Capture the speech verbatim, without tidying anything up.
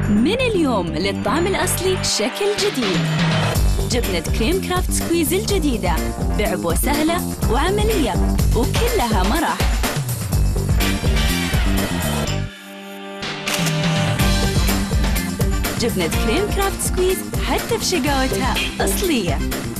من اليوم للطعم الأصلي شكل جديد. جبنة كريم كرافت سكويز الجديدة بعبوة سهلة وعملية وكلها مرح. جبنة كريم كرافت سكويز حتى في شقاوتها أصلية.